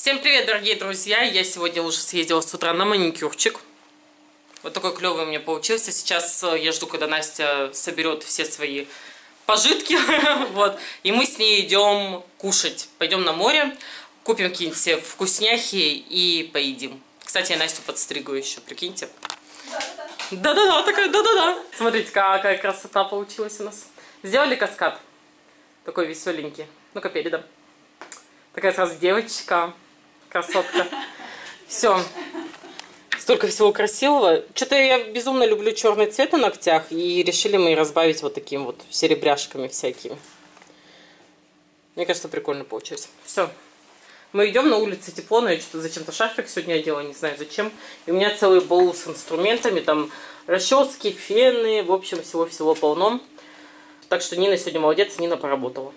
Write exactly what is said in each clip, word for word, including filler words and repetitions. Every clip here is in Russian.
Всем привет, дорогие друзья! Я сегодня уже съездила с утра на маникюрчик. Вот такой клевый у меня получился. Сейчас я жду, когда Настя соберет все свои пожитки. Вот. И мы с ней идем кушать. Пойдем на море, купим какие-нибудь все вкусняхи и поедим. Кстати, я Настю подстригу еще, прикиньте. Да-да-да, такая, да-да-да. Смотрите, какая красота получилась у нас. Сделали каскад. Такой веселенький. Ну-ка, передом. Такая сразу девочка. Красотка. Все. Столько всего красивого. Что-то я безумно люблю черный цвет на ногтях. И решили мы разбавить вот таким вот серебряшками всякими. Мне кажется, прикольно получилось. Все. Мы идем, на улице тепло, но я что-то зачем-то шарфик сегодня одела, не знаю зачем. И у меня целый баул с инструментами. Там расчески, фены. В общем, всего-всего полно. Так что Нина сегодня молодец, Нина поработала.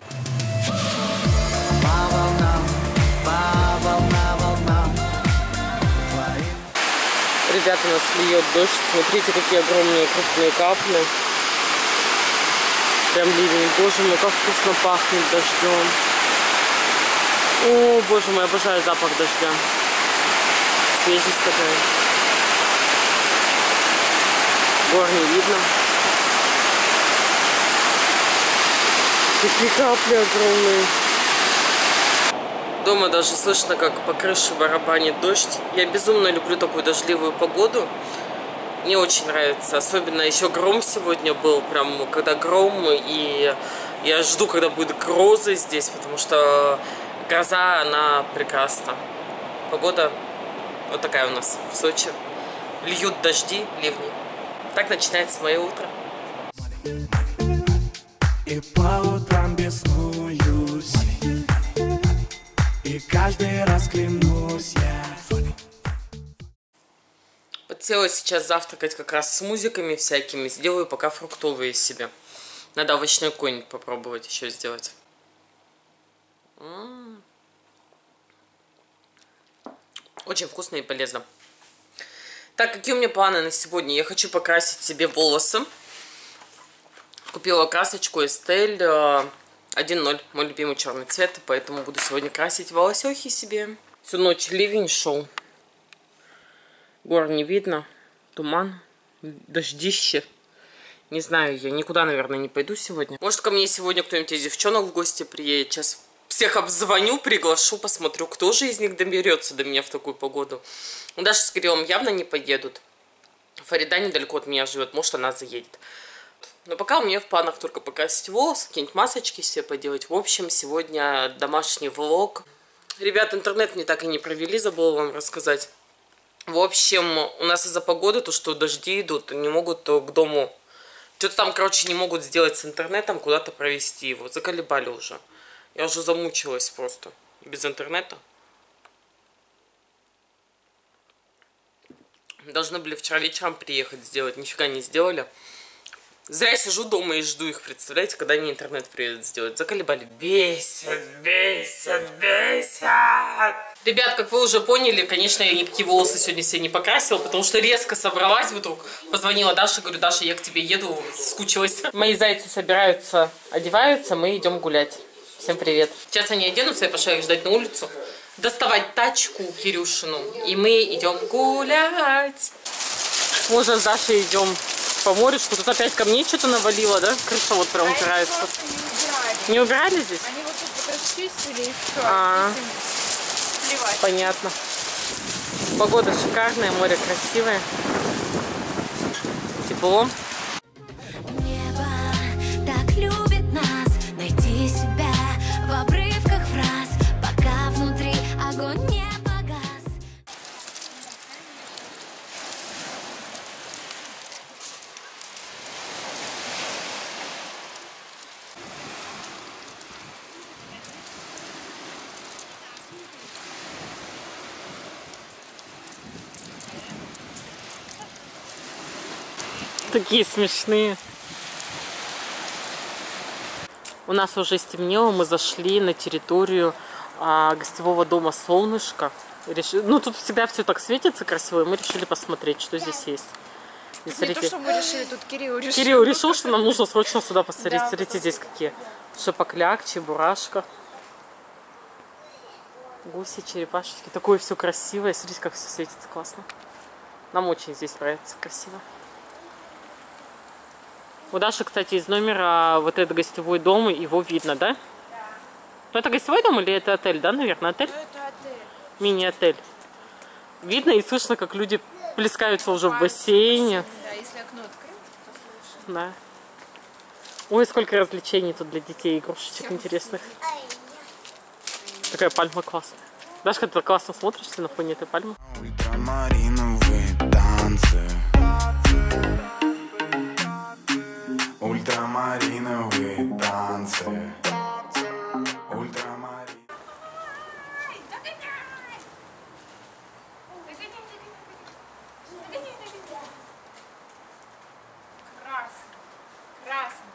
Ребята, у нас льет дождь. Смотрите, какие огромные крупные капли. Прям ливень. Боже мой, как вкусно пахнет дождем. О, боже мой, обожаю запах дождя. Свежесть такая. Гор не видно. Такие капли огромные. Дома даже слышно, как по крыше барабанит дождь. Я безумно люблю такую дождливую погоду. Мне очень нравится. Особенно еще гром сегодня был. Прям когда гром. И я жду, когда будет гроза здесь. Потому что гроза, она прекрасна. Погода вот такая у нас в Сочи. Льют дожди, ливни. Так начинается мое утро. И по утрам беснуюсь. И каждый раз клянусь я. Подсела сейчас завтракать как раз с музыками всякими. Сделаю пока фруктовые себе. Надо овощной конь попробовать еще сделать. М-м-м. Очень вкусно и полезно. Так, какие у меня планы на сегодня? Я хочу покрасить себе волосы. Купила красочку Estelle один ноль, мой любимый черный цвет, поэтому буду сегодня красить волосехи себе. Всю ночь ливень шел. Гор не видно. Туман. Дождище. Не знаю, я никуда, наверное, не пойду сегодня. Может, ко мне сегодня кто-нибудь из девчонок в гости приедет. Сейчас всех обзвоню, приглашу, посмотрю, кто же из них доберется до меня в такую погоду. Даша с Кириллом явно не поедут. Фарида недалеко от меня живет, может, она заедет. Но пока у меня в планах только покрасить волосы, какие-нибудь масочки себе поделать. В общем, сегодня домашний влог. Ребят, интернет мне так и не провели, забыла вам рассказать. В общем, у нас из-за погоды, то, что дожди идут, не могут к дому... Что-то там, короче, не могут сделать с интернетом, куда-то провести его. Заколебали уже. Я уже замучилась просто без интернета. Должны были вчера вечером приехать сделать, нифига не сделали. Зря я сижу дома и жду их, представляете, когда мне интернет приедет сделать. Заколебали. Бесят, бесят, бесят. Ребят, как вы уже поняли, конечно, я никакие волосы сегодня себе не покрасила, потому что резко собралась вдруг. Позвонила Даша, говорю, Даша, я к тебе еду, скучилась. Мои зайцы собираются, одеваются, мы идем гулять. Всем привет. Сейчас они оденутся, я пошла их ждать на улицу. Доставать тачку Кирюшину, и мы идем гулять. Мы уже с Дашей идем по морю, что тут опять камней что-то навалило, да? Крыша вот прям упирается. А не убирали. Не убирали здесь? Они вот тут вот расчистили и все. А, понятно. Погода шикарная, море красивое. Тепло. Небо так любит нас, найти себя в обрывках фраз, пока внутри огонь не погас. Такие смешные. У нас уже стемнело, мы зашли на территорию а, гостевого дома «Солнышко». Решили... Ну, тут всегда все так светится красиво, и мы решили посмотреть, что здесь есть. И не то, что мы решили, тут Кирилл решил. Кирилл решил, что нам нужно срочно сюда посмотреть. Да, смотрите, здесь какие. Шапокляк, чебурашка. Гуси, черепашечки. Такое все красивое. Смотрите, как все светится классно. Нам очень здесь нравится, красиво. У Даши, кстати, из номера вот этот гостевой дом, его видно, да? Да. Ну, это гостевой дом или это отель, да, наверное, отель? Ну, это отель. Мини-отель. Видно и слышно, как люди плескаются уже в бассейне. Да, если окно открыть, то слышно. Да. Ой, сколько развлечений тут для детей, игрушечек интересных. Такая пальма классная. Дашка, ты классно смотришься на фоне этой пальмы. Ультрамариновые танцы. Ультрамариновые танцы. Ультрамарин. Красный. Красный.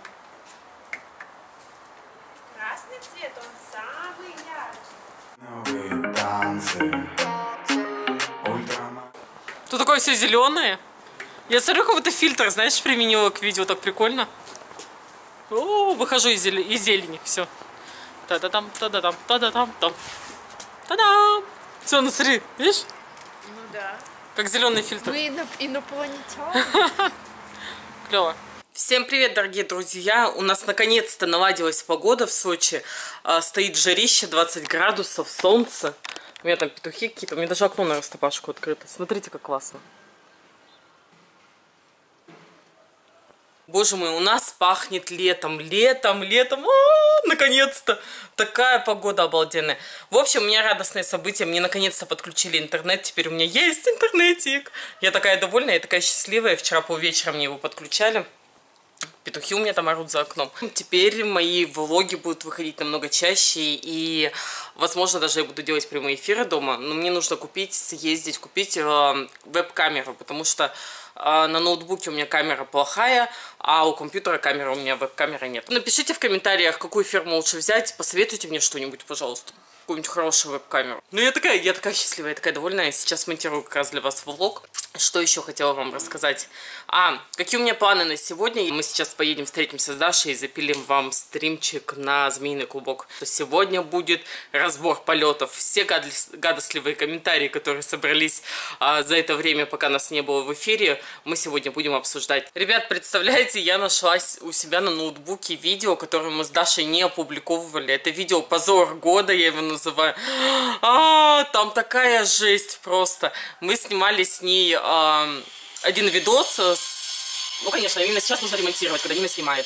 Красный цвет, он самый яркий. Новые танцы. Ультрамарин. Тут такое все зеленое. Я смотрю, какой-то фильтр, знаешь, применила к видео, так прикольно. О, выхожу из, зелени, из зелени, все. Та-да-там, та-да-там, та-да-там, там. Та-дам! Все, ну смотри, видишь? Ну да. Как зеленый фильтр. Мы ино инопланетяне. Клево. Всем привет, дорогие друзья! У нас наконец-то наладилась погода в Сочи. А, стоит жарище, двадцать градусов, солнце. У меня там петухи какие-то. У меня даже окно на растопашку открыто. Смотрите, как классно. Боже мой, у нас пахнет летом, летом, летом. А-а-а, наконец-то! Такая погода обалденная. В общем, у меня радостное событие. Мне наконец-то подключили интернет. Теперь у меня есть интернетик. Я такая довольная, я такая счастливая. Вчера полвечера мне его подключали. Петухи у меня там орут за окном. Теперь мои влоги будут выходить намного чаще. И, возможно, даже я буду делать прямые эфиры дома. Но мне нужно купить, съездить, купить э, веб-камеру. Потому что э, на ноутбуке у меня камера плохая, а у компьютера камеры у меня веб-камеры нет. Напишите в комментариях, какую фирму лучше взять. Посоветуйте мне что-нибудь, пожалуйста. Какую-нибудь хорошую веб-камеру. Ну, я такая, я такая счастливая, я такая довольная. Сейчас монтирую как раз для вас влог. Что еще хотела вам рассказать? А, какие у меня планы на сегодня? Мы сейчас поедем, встретимся с Дашей и запилим вам стримчик на Змеиный клубок. Сегодня будет разбор полетов. Все гадостливые комментарии, которые собрались а, за это время, пока нас не было в эфире, мы сегодня будем обсуждать. Ребят, представляете, я нашла у себя на ноутбуке видео, которое мы с Дашей не опубликовывали. Это видео «Позор года», я его называю. А, там такая жесть просто. Мы снимали с ней а, один видос. С... Ну, конечно, именно сейчас нужно ремонтировать, когда Нина снимает.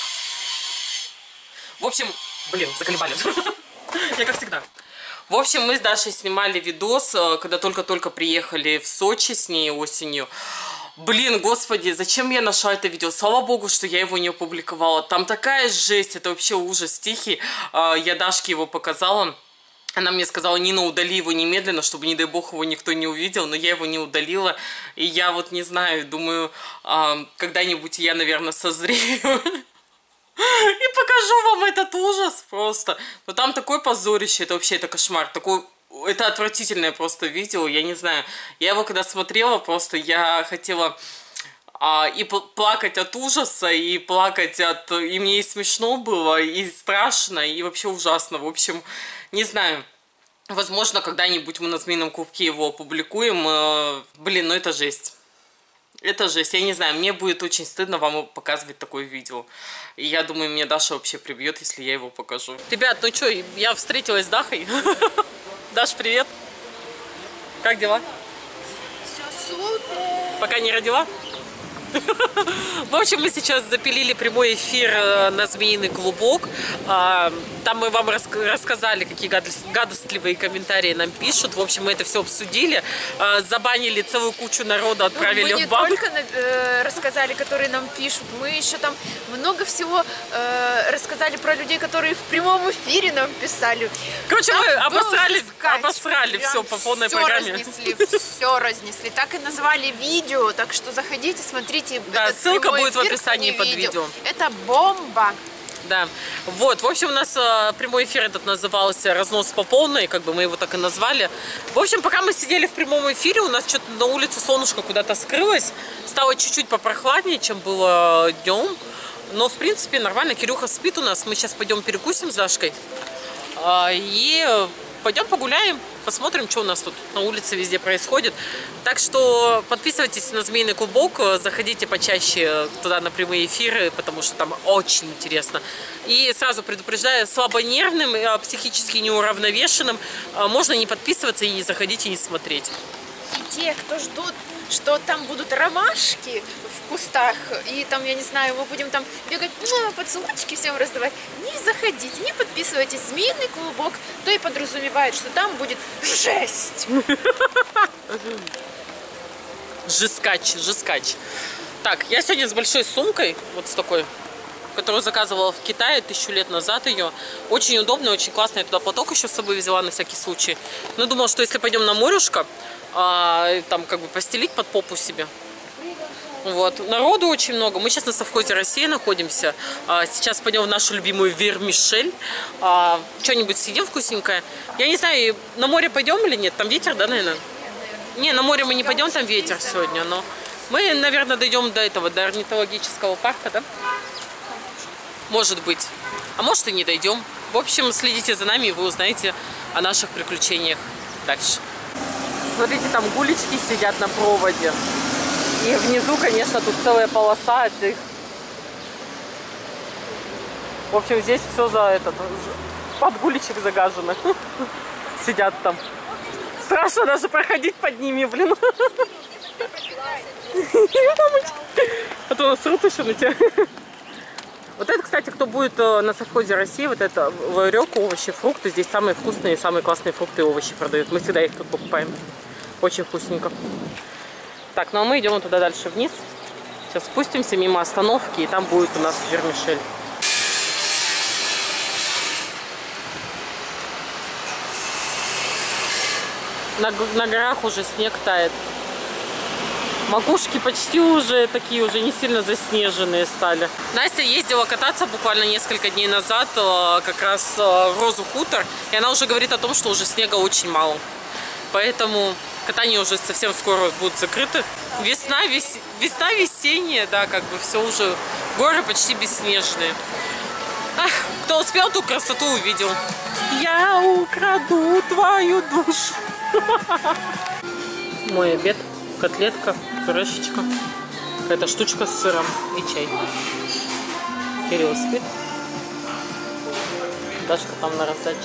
В общем, блин, заколебали. Я как всегда. В общем, мы с Дашей снимали видос, когда только-только приехали в Сочи с ней осенью. Блин, господи, зачем я нашла это видео? Слава богу, что я его не опубликовала. Там такая жесть, это вообще ужас тихий. Я Дашке его показала. Она мне сказала: Нина, удали его немедленно, чтобы, не дай бог, его никто не увидел. Но я его не удалила. И я вот не знаю, думаю, когда-нибудь я, наверное, созрею. И покажу вам этот ужас просто. Но там такое позорище, это вообще, это кошмар. Такой, это отвратительное просто видео, я не знаю. Я его когда смотрела, просто я хотела... А, и плакать от ужаса, и плакать от... И мне и смешно было, и страшно, и вообще ужасно. В общем, не знаю. Возможно, когда-нибудь мы на Змеином клубке его опубликуем. Блин, ну это жесть. Это жесть. Я не знаю, мне будет очень стыдно вам показывать такое видео. И я думаю, меня Даша вообще прибьет, если я его покажу. Ребят, ну что, я встретилась с Дахой. Даш, привет. Как дела? Все супер. Пока не родила? В общем, мы сейчас запилили прямой эфир на Змеиный клубок. Там мы вам рассказали, какие гадостливые комментарии нам пишут. В общем, мы это все обсудили. Забанили целую кучу народа, отправили мы в банк. Мы не только э, рассказали, которые нам пишут, мы еще там много всего э, рассказали про людей, которые в прямом эфире нам писали. Короче, там мы обосрали, скач, обосрали все по полной все программе. Разнесли, все разнесли. Так и назвали видео, так что заходите, смотрите. Да, ссылка будет в описании под видео. Это бомба. Да, вот, в общем, у нас э, прямой эфир этот назывался «Разнос по полной», как бы мы его так и назвали. В общем, пока мы сидели в прямом эфире, у нас что-то на улице солнышко куда-то скрылось. Стало чуть-чуть попрохладнее, чем было днем. Но, в принципе, нормально. Кирюха спит у нас. Мы сейчас пойдем перекусим с Дашкой. Э, и пойдем погуляем, посмотрим, что у нас тут на улице везде происходит. Так что подписывайтесь на Змеиный клубок, заходите почаще туда на прямые эфиры, потому что там очень интересно. И сразу предупреждаю, слабонервным, психически неуравновешенным можно не подписываться и не заходить и не смотреть. И те, кто ждут, что там будут ромашки в кустах, и там, я не знаю, мы будем там бегать, ну, поцелуйчики всем раздавать, не заходите, не подписывайтесь. Змеиный клубок, то и подразумевает, что там будет жесть. Жескач, жескач. Так, я сегодня с большой сумкой, вот с такой, которую заказывала в Китае тысячу лет назад ее. Очень удобно, очень классно. Я туда платок еще с собой взяла на всякий случай. Но думала, что если пойдем на морюшко, а, там как бы постелить под попу себе. Вот. Народу очень много. Мы сейчас на совхозе России находимся. А, сейчас пойдем в нашу любимую вермишель. А, что-нибудь съедим вкусненькое. Я не знаю, на море пойдем или нет? Там ветер, да, наверное? Не, на море мы не пойдем, там ветер сегодня. Но мы, наверное, дойдем до этого, до орнитологического парка, да? Может быть. А может и не дойдем. В общем, следите за нами, и вы узнаете о наших приключениях дальше. Смотрите, там гулечки сидят на проводе. И внизу, конечно, тут целая полоса от их. В общем, здесь все за этот, под гулечек загажено. Сидят там. Страшно даже проходить под ними, блин. А то насрут еще на тебя. Вот это, кстати, кто будет на совхозе России, вот это ларек, овощи, фрукты. Здесь самые вкусные, самые классные фрукты и овощи продают. Мы всегда их тут покупаем. Очень вкусненько. Так, ну а мы идем туда дальше вниз. Сейчас спустимся мимо остановки, и там будет у нас вермишель. На, на горах уже снег тает. Макушки почти уже такие, уже не сильно заснеженные стали. Настя ездила кататься буквально несколько дней назад, как раз в Розу Хутор. И она уже говорит о том, что уже снега очень мало. Поэтому катание уже совсем скоро будут закрыты. Весна, вес... Весна весенняя, да, как бы все уже. Горы почти бесснежные. Ах, кто успел, ту красоту увидел. Я украду твою душу. Мой обед. Котлетка, пюрешечка, какая-то штучка с сыром и чай. Кирилл спит. Дашка там на раздаче.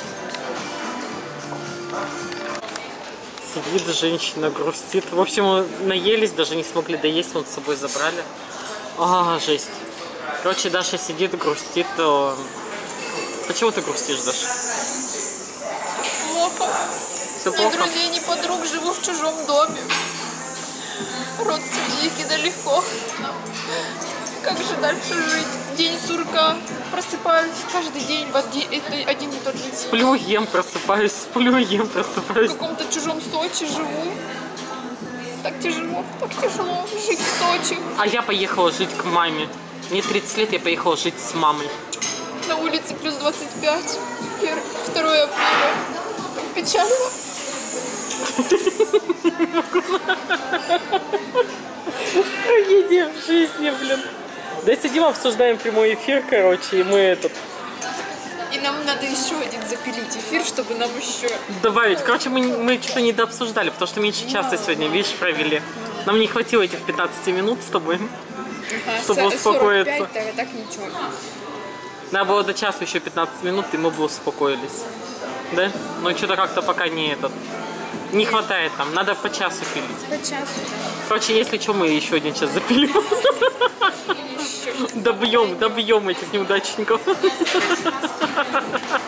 Сидит женщина, грустит. В общем, наелись, даже не смогли доесть, вот с собой забрали. А, жесть. Короче, Даша сидит, грустит. Почему ты грустишь, Даша? Плохо. Все Ни плохо? друзей, ни подруг, живу в чужом доме. Родственники далеко. Как же дальше жить? День сурка. Просыпаюсь каждый день в один, это один и тот же день. Сплю, ем, просыпаюсь, сплю, ем, просыпаюсь. В каком-то чужом Сочи живу. Так тяжело, так тяжело жить в Сочи. А я поехала жить к маме. Мне тридцать лет, я поехала жить с мамой. На улице плюс двадцать пять. второе апреля. Так печально. Трагедия в жизни, блин. Да сидим, обсуждаем прямой эфир, короче, и мы этот... И нам надо еще один запилить эфир, чтобы нам еще... добавить. Короче, мы, мы что-то недообсуждали, потому что меньше часа сегодня, видишь, провели. Нам не хватило этих пятнадцати минут с тобой, ага, чтобы успокоиться. сорок пять, так ничего. Надо было до часа еще пятнадцать минут, и мы бы успокоились. Да? Но что-то как-то пока не этот... Не хватает там, надо по часу пилить. По часу, да. Короче, если что, мы еще один час запилим. Добьем, добьем этих неудачников.